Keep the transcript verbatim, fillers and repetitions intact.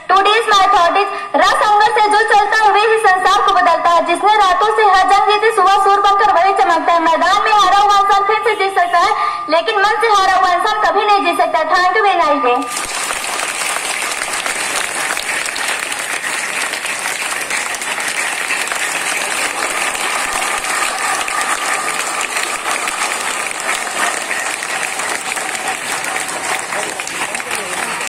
Today's my thought is, रस अंगर से जो चलता है वे ही संसार को बदलता है। जिसने रातों से हर जंग जीती सुबह सूर बनकर वही चमकता है। मैदान में हारा हुआ इंसान फिर से जीत सकता है, लेकिन मन से हारा हुआ इंसान कभी नहीं जीत सकता। Thank you very nice day.